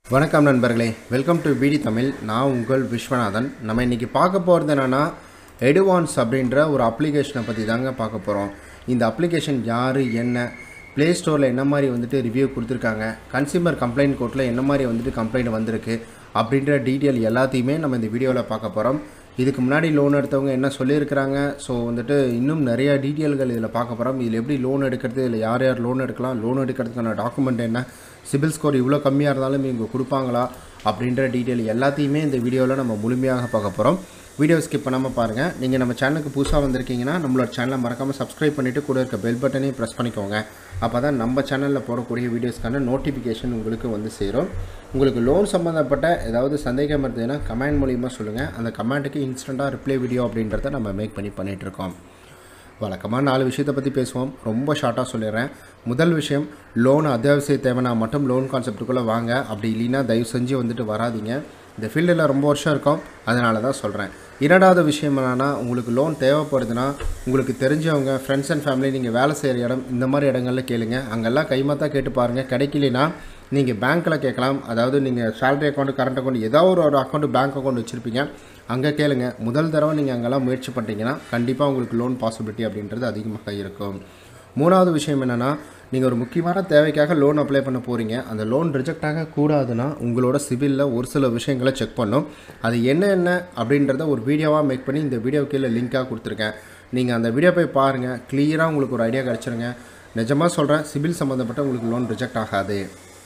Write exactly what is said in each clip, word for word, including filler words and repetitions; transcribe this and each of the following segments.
வணக்கம் நண்பர்களே, welcome to vdtamil. நான் உங்கள் விஸ்வநாதன். நம்ம இன்றைக்கி பார்க்க போகிறது என்னென்னா Eduvanz அப்படின்ற ஒரு அப்ளிகேஷனை பற்றி தாங்க பார்க்க போகிறோம். இந்த அப்ளிகேஷன் யார், என்ன, ப்ளே ஸ்டோரில் என்ன மாதிரி வந்துட்டு ரிவ்யூ கொடுத்துருக்காங்க, கன்சியூமர் கம்ப்ளைண்ட் கோர்ட்டில் என்ன மாதிரி வந்துட்டு கம்ப்ளைண்ட் வந்திருக்கு அப்படின்ற டீட்டெயில் எல்லாத்தையுமே நம்ம இந்த வீடியோவில் பார்க்க போகிறோம். இதுக்கு முன்னாடி லோன் எடுத்தவங்க என்ன சொல்லியிருக்கிறாங்க, ஸோ வந்துட்டு இன்னும் நிறையா டீட்டெயில்கள் இதில் பார்க்க போகிறோம். இதில் எப்படி லோன் எடுக்கிறது, இதில் யார் யார் லோன் எடுக்கலாம், லோன் எடுக்கிறதுக்கான டாக்குமெண்ட் என்ன, சிபில் ஸ்கோர் இவ்வளோ கம்மியாக இருந்தாலும் இவங்க கொடுப்பாங்களா அப்படின்ற டீட்டெயில் எல்லாத்தையுமே இந்த வீடியோவில் நம்ம முழுமையாக பார்க்க போகிறோம். வீடியோ ஸ்கிப் பண்ணாமல் பாருங்கள். நீங்கள் நம்ம சேனலுக்கு புதுசாக வந்திருக்கீங்கன்னா நம்மளோட சேனலை மறக்காமல் சப்ஸ்கிரைப் பண்ணிவிட்டு கூட இருக்க பெல் பட்டனையும் ப்ரெஸ் பண்ணிக்கோங்க. அப்போ தான் நம்ம சேனலில் போடக்கூடிய வீடியோஸ்க்கான நோட்டிஃபிகேஷன் உங்களுக்கு வந்து சேரும். உங்களுக்கு லோன் சம்மந்தப்பட்ட ஏதாவது சந்தேகம் இருந்ததுன்னா கமெண்ட் மூலியமாக சொல்லுங்கள். அந்த கமெண்ட்டுக்கு இன்ஸ்டண்ட்டாக ரிப்ளை வீடியோ அப்படின்றத நம்ம மேக் பண்ணி பண்ணிகிட்ருக்கோம். வழக்கமாக நாலு விஷயத்தை பற்றி பேசுவோம். ரொம்ப ஷார்ட்டாக சொல்லிடுறேன். முதல் விஷயம், லோன் அத்தியாவசிய தேவைன்னா மட்டும் லோன் கான்செப்ட்டுக்குள்ளே வாங்க. அப்படி இல்லைன்னா தயவு செஞ்சு வந்துட்டு வராதிங்க. இந்த ஃபீல்டில் ரொம்ப வருஷம் இருக்கும், அதனால தான் சொல்கிறேன். இரண்டாவது விஷயம் என்னென்னா, உங்களுக்கு லோன் தேவைப்படுதுன்னா உங்களுக்கு தெரிஞ்சவங்க, ஃப்ரெண்ட்ஸ் அண்ட் ஃபேமிலி, நீங்கள் வேலை செய்கிற இடம், இந்த மாதிரி இடங்களில் கேளுங்க. அங்கெல்லாம் கைமாத்தா கேட்டு பாருங்கள். கிடைக்கலனா நீங்கள் பேங்க்கில் கேட்கலாம். அதாவது நீங்கள் சேலரி அக்கௌண்ட், கரண்ட் அக்கௌண்ட், ஏதாவது ஒரு அக்கௌண்ட், பேங்க் அக்கௌண்ட் வச்சுருப்பீங்க, அங்கே கேளுங்க. முதல் தடவை நீங்கள் அங்கெல்லாம் முயற்சி பண்ணிட்டீங்கன்னா கண்டிப்பாக உங்களுக்கு லோன் பாசிபிலிட்டி அப்படின்றது அதிகமாக இருக்கும். மூணாவது விஷயம் என்னென்னா, நீங்கள் ஒரு முக்கியமான தேவைக்காக லோன் அப்ளை பண்ண போகிறீங்க. அந்த லோன் ரிஜெக்ட் ஆகக்கூடாதுன்னா உங்களோட சிபிலில் ஒரு சில விஷயங்களை செக் பண்ணும். அது என்ன என்ன அப்படின்றத ஒரு வீடியோவாக மேக் பண்ணி இந்த வீடியோ கீழே லிங்காக கொடுத்துருக்கேன். நீங்கள் அந்த வீடியோ போய் பாருங்கள். கிளியராக உங்களுக்கு ஒரு ஐடியா கிடச்சிருங்க. நிஜமாக சொல்கிறேன், சிபில் சம்மந்தப்பட்ட உங்களுக்கு லோன் ரிஜெக்ட் ஆகாது.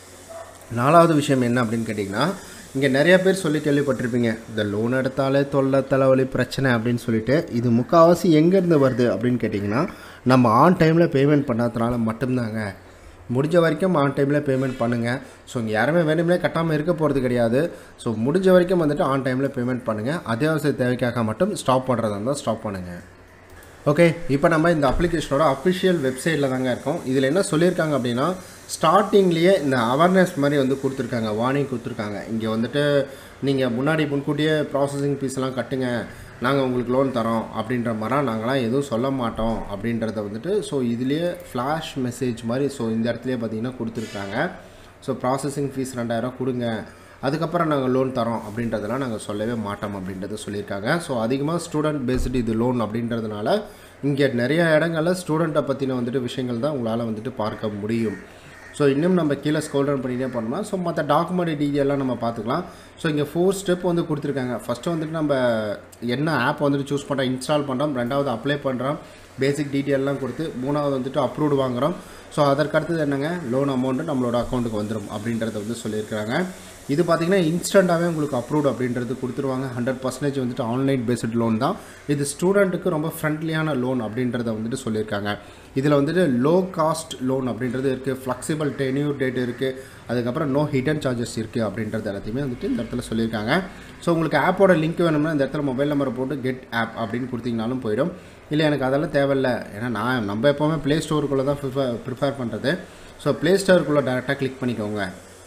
நாலாவது விஷயம் என்ன அப்படின்னு கேட்டிங்கன்னா, இங்கே நிறைய பேர் சொல்லி கேள்விப்பட்டிருப்பீங்க, இந்த லோன் எடுத்தாலே தொல்லை, தலைவலி, பிரச்சனை அப்படின்னு சொல்லிட்டு. இது முக்கால்வாசி எங்கேருந்து வருது அப்படின்னு கேட்டிங்கன்னா, நம்ம ஆன் டைமில் பேமெண்ட் பண்ணாததுனால மட்டும்தாங்க. முடிஞ்ச வரைக்கும் ஆன் டைமில் பேமெண்ட் பண்ணுங்கள். ஸோ இங்கே யாருமே வேணும்னே கட்டாமல் இருக்க போகிறது கிடையாது. ஸோ முடிஞ்ச வரைக்கும் வந்துட்டு ஆன் டைமில் பேமெண்ட் பண்ணுங்கள். அத்தியாவசிய தேவைக்காக மட்டும் ஸ்டாப் பண்ணுறதா இருந்தால் ஸ்டாப் பண்ணுங்கள். ஓகே, இப்போ நம்ம இந்த அப்ளிகேஷனோட அஃபிஷியல் வெப்சைட்டில் தாங்க இருக்கோம். இதில் என்ன சொல்லியிருக்காங்க அப்படின்னா, ஸ்டார்டிங்லேயே இந்த அவேர்னஸ் மாதிரி வந்து கொடுத்துருக்காங்க, வார்னிங் கொடுத்துருக்காங்க. இங்கே வந்துட்டு நீங்கள் முன்னாடி முன்கூட்டியே ப்ராசஸிங் ஃபீஸ்லாம் கட்டுங்க, நாங்கள் உங்களுக்கு லோன் தரோம் அப்படின்ற மாதிரி நாங்களாம் எதுவும் சொல்ல மாட்டோம் அப்படின்றத வந்துட்டு ஸோ இதுலேயே ஃப்ளாஷ் மெசேஜ் மாதிரி ஸோ இந்த இடத்துலையே பார்த்தீங்கன்னா கொடுத்துருக்காங்க. ஸோ ப்ராசஸிங் ஃபீஸ் ரெண்டாயிரம் கொடுங்க, அதுக்கப்புறம் நாங்கள் லோன் தரோம் அப்படின்றதெல்லாம் நாங்கள் சொல்லவே மாட்டோம் அப்படின்றத சொல்லியிருக்காங்க. ஸோ அதிகமாக ஸ்டூடெண்ட் பேஸ்டு இது லோன் அப்படின்றதுனால இங்கே நிறைய இடங்களில் ஸ்டூடெண்ட்டை பற்றின வந்துட்டு விஷயங்கள் தான் உங்களால் வந்துட்டு பார்க்க முடியும். ஸோ இன்னும் நம்ம கீழே ஸ்க்ரோல் டவுன் பண்ணிகிட்டே போனோம்னா ஸோ மற்ற டாக்குமெண்ட் டீட்டெயிலாம் நம்ம பார்த்துக்கலாம். ஸோ இங்கே ஃபோர் ஸ்டெப் வந்து கொடுத்துருக்காங்க. ஃபஸ்ட்டு வந்துட்டு நம்ம என்ன ஆப் வந்துட்டு சூஸ் பண்ணுறோம், இன்ஸ்டால் பண்ணுறோம். ரெண்டாவது அப்ளை பண்ணுறோம், பேசிக் டீட்டெயிலெலாம் கொடுத்து. மூணாவது வந்துட்டு அப்ரூவ்டு வாங்குகிறோம். ஸோ அதற்கடுத்தது என்னங்க, லோன் அமௌண்ட்டு நம்மளோட அக்கௌண்ட்டுக்கு வந்துடும் அப்படின்றத வந்து சொல்லியிருக்கிறாங்க. இது பார்த்திங்கன்னா இன்ஸ்டண்ட்டாகவே உங்களுக்கு அப்ரூவ்டு அப்படின்றது கொடுத்துருவாங்க. ஹண்ட்ரட் பர்சன்டேஜ் வந்துட்டு ஆன்லைன் பேஸ்டு லோன் தான் இது. ஸ்டூடெண்ட்டுக்கு ரொம்ப ஃப்ரெண்ட்லியான லோன் அப்படின்றத வந்துட்டு சொல்லியிருக்காங்க. இதில் வந்துட்டு லோ காஸ்ட் லோன் அப்படின்றது இருக்குது, ஃப்ளெக்சிபிள் டென்யூர் டேட் இருக்குது, அதுக்கப்புறம் நோ ஹிடன் சார்ஜஸ் இருக்குது அப்படின்றது எல்லாத்தையுமே வந்துட்டு இந்த இடத்துல சொல்லியிருக்காங்க. ஸோ உங்களுக்கு ஆப்போட லிங்க் வேணும்னா இந்த இடத்துல மொபைல் நம்பரை போட்டு கெட் ஆப் அப்படின்னு கொடுத்தீங்கனாலும் போயிடும். இல்லை எனக்கு அதெல்லாம் தேவையில்லை, ஏன்னா நான் நம்ம எப்போவுமே ப்ளே ஸ்டோருக்குள்ளே தான் ப்ரிஃபர் ப்ரிஃபர் பண்ணுறது. ஸோ ப்ளே ஸ்டோருக்குள்ளே டேரெக்டாக கிளிக் பண்ணிக்கோங்க.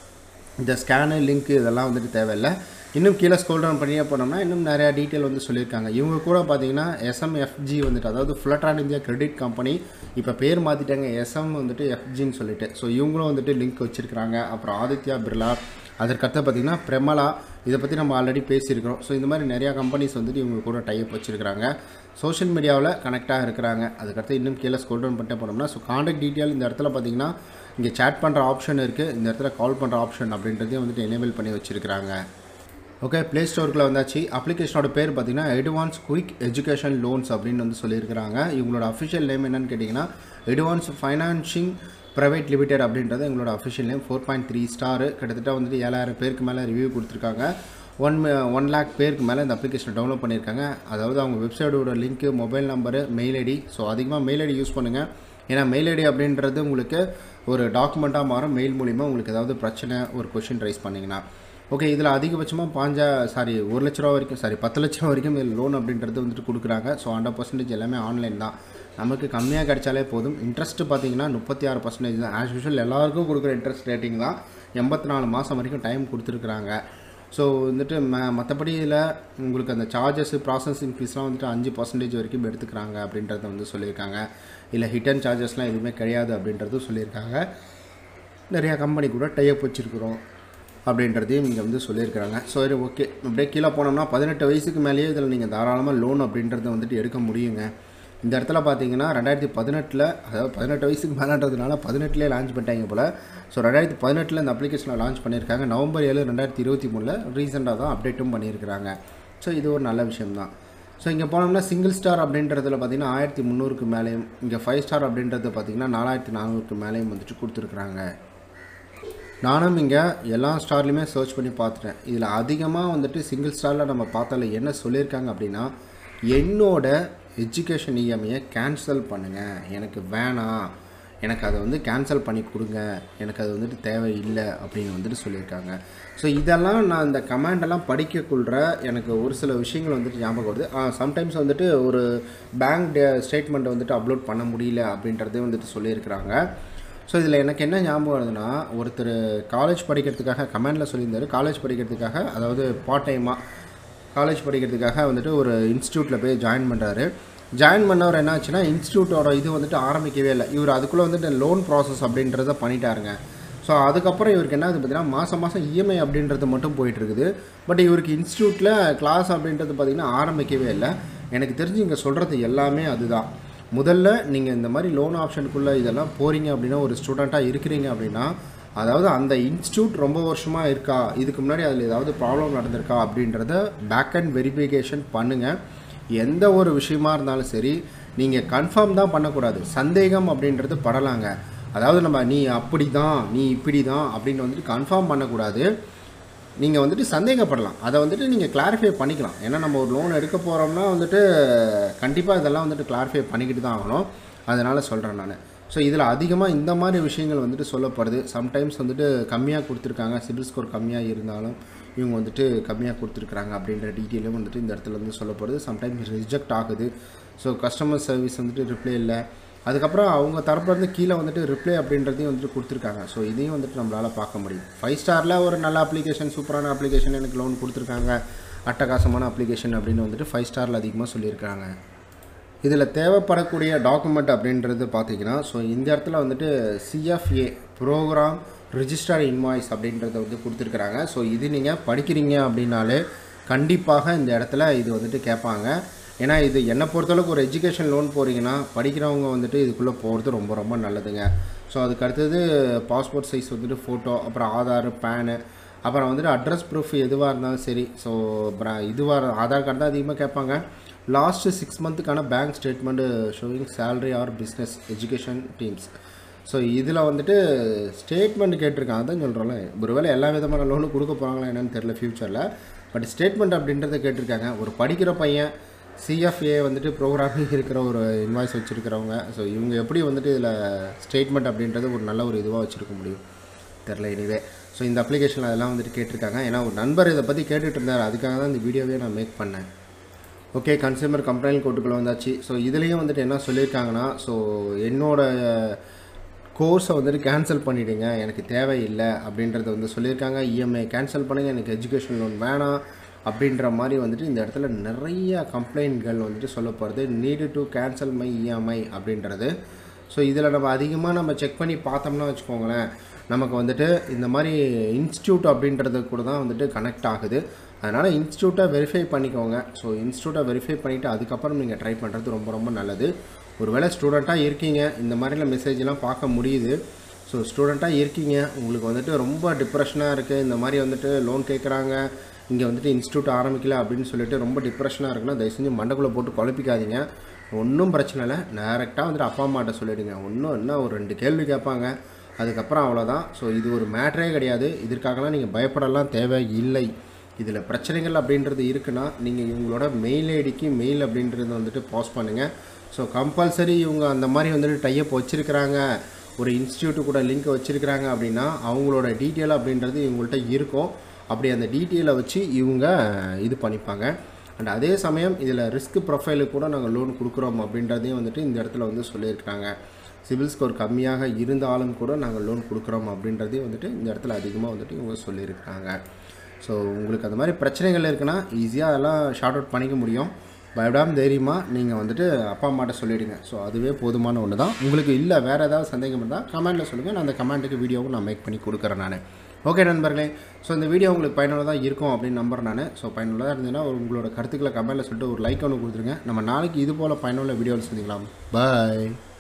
இந்த ஸ்கேனு, லிங்க்கு இதெல்லாம் வந்துட்டு தேவையில்லை. இன்னும் கீழே ஸ்க்ரோல் டவுன் பண்ணியே போனோம்னா இன்னும் நிறையா டீட்டெயில் வந்து சொல்லியிருக்காங்க. இவங்க கூட பார்த்தீங்கன்னா எஸ்எம்எஃப்ஜி வந்துட்டு, அதாவது ஃப்ளட்ரான் இந்தியா கிரெடிட் கம்பெனி, இப்போ பேர் மாற்றிட்டாங்க, எஸ்எம் வந்துட்டு எஃப்ஜின்னு சொல்லிட்டு. ஸோ இவங்களும் வந்துட்டு லிங்க் வச்சுருக்கிறாங்க. அப்புறம் ஆதித்யா பிர்லா, அதற்கடுத்து பார்த்திங்கன்னா பிரமலா, இதை பற்றி நம்ம ஆல்ரெடி பேசியிருக்கிறோம். ஸோ இந்த மாதிரி நிறையா கம்பெனிஸ் வந்துட்டு இவங்க கூட டைப் வச்சுருக்கிறாங்க. சோஷியல் மீடியாவில் கனெக்டாக இருக்கிறாங்க. அதுக்கடுத்து இன்னும் கீழே ஸ்க்ரோல் டவுன் பண்ணிட்டே போனோம்னா ஸோ கான்டாக்ட் டீட்டெயில் இந்த இடத்துல பார்த்திங்கன்னா இங்கே சேட் பண்ணுற ஆப்ஷன் இருக்குது, இந்த இடத்துல கால் பண்ணுற ஆப்ஷன் அப்படின்றதையும் வந்துட்டு எனேபிள் பண்ணி வச்சுருக்கிறாங்க. ஓகே, ப்ளே ஸ்டோருக்குள்ளே வந்தாச்சு. அப்ளிகேஷனோட பேர் பார்த்திங்கன்னா Eduvanz குயிக் எஜுகேஷன் லோன்ஸ் அப்படின்னு வந்து சொல்லியிருக்கிறாங்க. இவங்களோட அஃபிஷியல் நேம் என்னன்னு கேட்டிங்கன்னா Eduvanz ஃபைனான்சிங் ப்ரைவேட் லிமிடெட் அப்படின்றது எங்களோட official name. Four point three star, கிட்டத்தட்ட வந்துட்டு ஏழாயிரம் பேருக்கு மேலே ரிவ்யூ கொடுத்துருக்காங்க. ஒன் ஒன் லேக் பேருக்கு மேலே இந்த அப்ளிகேஷனை டவுன்லோட் பண்ணியிருக்காங்க. அதாவது அவங்க வெப்சைட்டோட link, mobile number, mail ID. So அதிகமாக மெயில் ஐடி யூஸ் பண்ணுங்கள். ஏன்னா மெயில் ஐடி அப்படின்றது உங்களுக்கு ஒரு டாக்குமெண்ட்டாக மாறும். மெயில் மூலிமா உங்களுக்கு ஏதாவது பிரச்சனை, ஒரு கொஷின் ரைஸ் பண்ணிங்கன்னா. ஓகே, இதில் அதிகபட்சமாக பாஞ்சா சாரி ஒரு லட்ச ரூபா வரைக்கும் சாரி பத்து லட்ச ரூபா வரைக்கும் இதில் லோன் அப்படின்றது வந்துட்டு கொடுக்குறாங்க. ஸோ ஹண்ட்ரட் பர்சன்டேஜ் எல்லாமே ஆன்லைன் தான். நமக்கு கம்மியாக கிடைச்சாலே போதும். இன்ட்ரெஸ்ட்டு பார்த்தீங்கன்னா முப்பத்தி ஆறு பர்சன்டேஜ் தான். ஆஸ் யூஷுவல் எல்லாருக்கும் கொடுக்குற இன்ட்ரெஸ்ட் ரேட்டிங் தான். எண்பத்தி நாலு மாதம் வரைக்கும் டைம் கொடுத்துருக்குறாங்க. ஸோ வந்துட்டு ம மற்றபடி இதில் உங்களுக்கு அந்த சார்ஜஸ், ப்ராசஸிங் ஃபீஸ்லாம் வந்துட்டு அஞ்சு பர்சன்டேஜ் வரைக்கும் எடுத்துக்கிறாங்க அப்படின்றத வந்து சொல்லியிருக்காங்க. இல்லை ஹிடன் சார்ஜஸ்லாம் எதுவுமே கிடையாது அப்படின்றதும் சொல்லியிருக்காங்க. நிறையா கம்பெனி கூட டைப் வச்சுருக்குறோம். அப்படின்றதையும் இங்கே வந்து சொல்லியிருக்கிறாங்க. ஸோ இது ஓகே. அப்படியே கீழே போனோம்னா பதினெட்டு வயசுக்கு மேலேயே இதில் நீங்கள் தாராளமாக லோன் அப்படின்றத வந்துட்டு எடுக்க முடியுங்க. இந்த இடத்துல பார்த்தீங்கன்னா ரெண்டாயிரத்தி பதினெட்டில் அதாவது பதினெட்டு வயசுக்கு மேலேன்றதுனால பதினெட்டுலேயே லான்ச் பண்ணிட்டாங்க போல். ஸோ ரெண்டாயிரத்தி பதினெட்டில் இந்த அப்ளிகேஷனை லான்ச் பண்ணியிருக்காங்க. நவம்பர் ஏழு ரெண்டாயிரத்தி இருபத்தி மூணில் ரீசெண்டாக தான் அப்டேட்டும் பண்ணியிருக்கிறாங்க. ஸோ இது ஒரு நல்ல விஷயம்தான். ஸோ இங்கே போனோம்னா சிங்கிள் ஸ்டார் அப்படின்றதுல பார்த்திங்கன்னா ஆயிரத்தி முந்நூறுக்கு மேலேயும், இங்கே ஃபைவ் ஸ்டார் அப்படின்றது பார்த்திங்கன்னா நாலாயிரத்தி நானூறுக்கு மேலேயும் வந்துட்டு கொடுத்துருக்குறாங்க. நானும் இங்கே எல்லா ஸ்டார்லையுமே சர்ச் பண்ணி பார்த்துட்டேன். இதில் அதிகமாக வந்துட்டு சிங்கிள் ஸ்டாரில் நம்ம பார்த்தால என்ன சொல்லியிருக்காங்க அப்படின்னா, என்னோட எஜுகேஷன் இஎம்ஐயை கேன்சல் பண்ணுங்கள், எனக்கு வேணாம், எனக்கு அதை வந்து கேன்சல் பண்ணி கொடுங்க, எனக்கு அது வந்துட்டு தேவையில்லை அப்படின்னு வந்துட்டு சொல்லியிருக்காங்க. ஸோ இதெல்லாம் நான் இந்த கமெண்டெல்லாம் படிக்கக்குள்ள எனக்கு ஒரு சில விஷயங்கள் வந்துட்டு ஞாபகம் வருது. சம்டைம்ஸ் வந்துட்டு ஒரு பேங்க் ஸ்டேட்மெண்ட்டை வந்துட்டு அப்லோட் பண்ண முடியல அப்படின்றதே வந்துட்டு சொல்லியிருக்கிறாங்க. ஸோ இதில் எனக்கு என்ன ஞாபகம் வருதுன்னா, ஒருத்தர் காலேஜ் படிக்கிறதுக்காக கமெண்டில் சொல்லியிருந்தார். காலேஜ் படிக்கிறதுக்காக அதாவது பார்ட் டைமாக காலேஜ் படிக்கிறதுக்காக வந்துட்டு ஒரு இன்ஸ்டியூட்டில் போய் ஜாயின் பண்ணுறாரு. ஜாயின் பண்ணவர் என்ன ஆச்சுன்னா, இன்ஸ்டியூட்டோட இது வந்துட்டு ஆரம்பிக்கவே இல்லை. இவர் அதுக்குள்ளே வந்துட்டு லோன் ப்ராசஸ் அப்படின்றத பண்ணிட்டாருங்க. ஸோ அதுக்கப்புறம் இவருக்கு என்ன ஆகுது பார்த்தீங்கன்னா, மாதம் மாதம் இஎம்ஐ அப்படின்றது மட்டும் போயிட்டுருக்குது. பட் இவருக்கு இன்ஸ்டியூட்டில் கிளாஸ் அப்படின்றது பார்த்திங்கன்னா ஆரம்பிக்கவே இல்லை. எனக்கு தெரிஞ்சு இங்கே சொல்கிறது எல்லாமே அதுதான். முதல்ல நீங்கள் இந்த மாதிரி லோன் ஆப்ஷனுக்குள்ளே இதெல்லாம் போகிறீங்க அப்படின்னா, ஒரு ஸ்டூடெண்ட்டாக இருக்கிறீங்க அப்படின்னா, அதாவது அந்த இன்ஸ்டியூட் ரொம்ப வருஷமாக இருக்கா, இதுக்கு முன்னாடி அதில் ஏதாவது ப்ராப்ளம் நடந்திருக்கா அப்படின்றத பேக் அண்ட் வெரிஃபிகேஷன் பண்ணுங்கள். எந்த ஒரு விஷயமா இருந்தாலும் சரி, நீங்கள் கன்ஃபார்ம் தான் பண்ணக்கூடாது. சந்தேகம் அப்படின்றது படலாங்க. அதாவது நம்ம நீ அப்படி தான், நீ இப்படி தான் அப்படின்னு வந்துட்டு கன்ஃபார்ம் பண்ணக்கூடாது. நீங்கள் வந்துட்டு சந்தேகப்படலாம், அதை வந்துட்டு நீங்கள் கிளாரிஃபை பண்ணிக்கலாம். ஏன்னா நம்ம ஒரு லோன் எடுக்க போகிறோம்னா வந்துட்டு கண்டிப்பாக இதெல்லாம் வந்துட்டு கிளாரிஃபை பண்ணிக்கிட்டு தான் ஆகணும். அதனால் சொல்கிறேன் நான். ஸோ இதில் அதிகமாக இந்த மாதிரி விஷயங்கள் வந்துட்டு சொல்லப்படுது. சம்டைம்ஸ் வந்துட்டு கம்மியாக கொடுத்துருக்காங்க, சிபில் ஸ்கோர் கம்மியாக இருந்தாலும் இவங்க வந்துட்டு கம்மியாக கொடுத்துருக்குறாங்க அப்படின்ற டீட்டெயிலும் வந்துட்டு இந்த இடத்துல வந்து சொல்லப்படுது. சம்டைம்ஸ் ரிஜெக்ட் ஆகுது. ஸோ கஸ்டமர் சர்வீஸ் வந்துட்டு ரிப்ளை இல்லை. அதுக்கப்புறம் அவங்க தரப்புலேருந்து கீழே வந்துட்டு ரிப்ளை அப்படின்றதையும் வந்துட்டு கொடுத்துருக்காங்க. ஸோ இதையும் வந்துட்டு நம்மளால் பார்க்க முடியும். ஃபைவ் ஸ்டாரில் ஒரு நல்ல அப்ளிகேஷன், சூப்பரான அப்ளிகேஷன், எனக்கு லோன் கொடுத்துருக்காங்க, அட்டகாசமான அப்ளிகேஷன் அப்படின்னு வந்துட்டு ஃபைவ் ஸ்டாரில் அதிகமாக சொல்லியிருக்காங்க. இதில் தேவைப்படக்கூடிய டாக்குமெண்ட் அப்படின்றது பார்த்திங்கன்னா, ஸோ இந்த இடத்துல வந்துட்டு சிஎஃப்ஏ ப்ரோக்ராம் ரிஜிஸ்டர்ட் இன்வாய்ஸ் அப்படின்றத வந்து கொடுத்துருக்குறாங்க. ஸோ இது நீங்கள் படிக்கிறீங்க அப்படின்னாலே கண்டிப்பாக இந்த இடத்துல இது வந்துட்டு கேட்பாங்க. ஏன்னா இது என்னை பொறுத்தளவுக்கு ஒரு எஜுகேஷன் லோன் போகிறீங்கன்னா படிக்கிறவங்க வந்துட்டு இதுக்குள்ளே போகிறது ரொம்ப ரொம்ப நல்லதுங்க. ஸோ அதுக்கு அடுத்தது பாஸ்போர்ட் சைஸ் வந்துட்டு ஃபோட்டோ, அப்புறம் ஆதார், பேனு, அப்புறம் வந்துட்டு அட்ரஸ் ப்ரூஃப் எதுவாக இருந்தாலும் சரி. ஸோ அப்புறம் இதுவாக ஆதார் கார்டு தான் அதிகமாக கேட்பாங்க. லாஸ்ட்டு சிக்ஸ் மந்த்துக்கான bank statement showing salary or business education teams. So இதில் வந்துட்டு ஸ்டேட்மெண்ட் கேட்டிருக்காங்க தான் சொல்கிறோம்ல. ஒருவேளை எல்லா விதமான லோனும் கொடுக்க போகிறாங்களா என்னன்னு தெரில ஃப்யூச்சரில். பட் ஸ்டேட்மெண்ட் அப்படின்றத கேட்டிருக்காங்க. ஒரு படிக்கிற பையன் சிஎஃப்ஏ வந்துட்டு ப்ரோக்ராமிங் இருக்கிற ஒரு இன்வாய்ஸ் வச்சுருக்கிறவங்க, ஸோ இவங்க எப்படி வந்துட்டு இதில் ஸ்டேட்மெண்ட் அப்படின்றது ஒரு நல்ல ஒரு இதுவாக வச்சுருக்க முடியும் தெரில. எனிவே ஸோ இந்த அப்ளிகேஷனில் அதெல்லாம் வந்துட்டு கேட்டிருக்காங்க. ஏன்னா ஒரு நண்பர் இதை பற்றி கேட்டுட்டு இருந்தார், அதுக்காக தான் இந்த வீடியோவே நான் மேக் பண்ணேன். ஓகே, கன்சியூமர் கம்ப்ளைண்ட் கோர்ட்டுக்குள்ளே வந்தாச்சு. ஸோ இதுலேயும் வந்துட்டு என்ன சொல்லியிருக்காங்கன்னா, ஸோ என்னோடய கோர்ஸை வந்துட்டு கேன்சல் பண்ணிவிடுங்க, எனக்கு தேவையில்லை அப்படின்றத வந்து சொல்லியிருக்காங்க. இஎம்ஐ கேன்சல் பண்ணுங்கள், எனக்கு எஜுகேஷன் லோன் வேணாம் அப்படின்ற மாதிரி வந்துட்டு இந்த இடத்துல நிறைய கம்ப்ளைண்ட்கள் வந்துட்டு சொல்லப்படுது. Need to cancel my EMI அப்படின்றது. ஸோ இதில் நம்ம அதிகமாக நம்ம செக் பண்ணி பார்த்தோம்னா வச்சுக்கோங்களேன், நமக்கு வந்துட்டு இந்த மாதிரி இன்ஸ்டியூட் அப்படின்றது கூட தான் வந்துட்டு கனெக்ட் ஆகுது. அதனால் இன்ஸ்டியூட்டை வெரிஃபை பண்ணிக்கோங்க. ஸோ இன்ஸ்டியூட்டை வெரிஃபை பண்ணிவிட்டு அதுக்கப்புறம் நீங்கள் ட்ரை பண்ணுறது ரொம்ப ரொம்ப நல்லது. ஒருவேளை ஸ்டூடெண்ட்டாக இருக்கீங்க, இந்த மாதிரிலாம் மெசேஜ்லாம் பார்க்க முடியுது. ஸோ ஸ்டூடெண்ட்டாக இருக்கீங்க, உங்களுக்கு வந்துட்டு ரொம்ப டிப்ரெஷனாக இருக்குது, இந்த மாதிரி வந்துட்டு லோன் கேட்குறாங்க, இங்கே வந்துட்டு இன்ஸ்டியூட் ஆரம்பிக்கல அப்படின்னு சொல்லிட்டு ரொம்ப டிப்ரெஷனாக இருக்குன்னா தயவு செஞ்சு மண்டக்குள்ளே போட்டு குழப்பிக்காதீங்க. ஒன்றும் பிரச்சனை இல்லை, டேரெக்டாக வந்துட்டு அப்பா அம்மாட்ட சொல்லிவிடுங்க. ஒன்றும் என்ன ஒரு ரெண்டு கேள்வி கேட்பாங்க, அதுக்கப்புறம் அவ்வளோதான். ஸோ இது ஒரு மேட்டரே கிடையாது, இதற்காகலாம் நீங்கள் பயப்படலாம் தேவை இல்லை. இதில் பிரச்சனைகள் அப்படின்றது இருக்குன்னா நீங்கள் இவங்களோட மெயில் ஐடிக்கு மெயில் அப்படின்றது வந்துட்டு பாஸ் பண்ணுங்கள். ஸோ கம்பல்சரி இவங்க அந்த மாதிரி வந்துட்டு டைப் வச்சுருக்கிறாங்க, ஒரு இன்ஸ்டியூட்டு கூட லிங்க் வச்சுருக்கிறாங்க அப்படின்னா அவங்களோட டீட்டெயில் அப்படின்றது இவங்கள்ட்ட இருக்கும். அப்படி அந்த டீட்டெயிலை வச்சு இவங்க இது பண்ணிப்பாங்க. அண்ட் அதே சமயம் இதில் ரிஸ்க் ப்ரொஃபைலுக்கு கூட நாங்கள் லோன் கொடுக்குறோம் அப்படின்றதையும் வந்துட்டு இந்த இடத்துல வந்து சொல்லியிருக்காங்க. சிபில் ஸ்கோர் கம்மியாக இருந்தாலும் கூட நாங்கள் லோன் கொடுக்குறோம் அப்படின்றதையும் வந்துட்டு இந்த இடத்துல அதிகமாக வந்துட்டு இவங்க சொல்லியிருக்காங்க. ஸோ உங்களுக்கு அந்த மாதிரி பிரச்சனைகள் இருக்குன்னா ஈஸியாக அதெல்லாம் ஷார்ட் அவுட் பண்ணிக்க முடியும். பயப்படாமல் தைரியமாக நீங்கள் வந்துட்டு அப்பா அம்மாட்ட சொல்லிவிடுங்க. ஸோ அதுவே போதுமான ஒன்று தான். உங்களுக்கு இல்லை வேறு ஏதாவது சந்தேகம் இருந்தால் கமெண்ட்டில் சொல்லுங்கள், நான் அந்த கமெண்ட்டுக்கு வீடியோவும் நான் மேக் பண்ணி கொடுக்குறேன் நான். ஓகே நண்பர்களே, ஸோ இந்த வீடியோ உங்களுக்கு பயனுள்ளதாக இருக்கும் அப்படின்னு நம்புறேன் நான். ஸோ பயனுள்ளதாக இருந்ததுன்னா உங்களோட கருத்துக்களை கமெண்ட்டில் சொல்லிட்டு ஒரு லைக் ஒன்று கொடுத்துருங்க. நம்ம நாளைக்கு இது போல் பயனுள்ள வீடியோவில் சந்திக்கலாம். பாய்.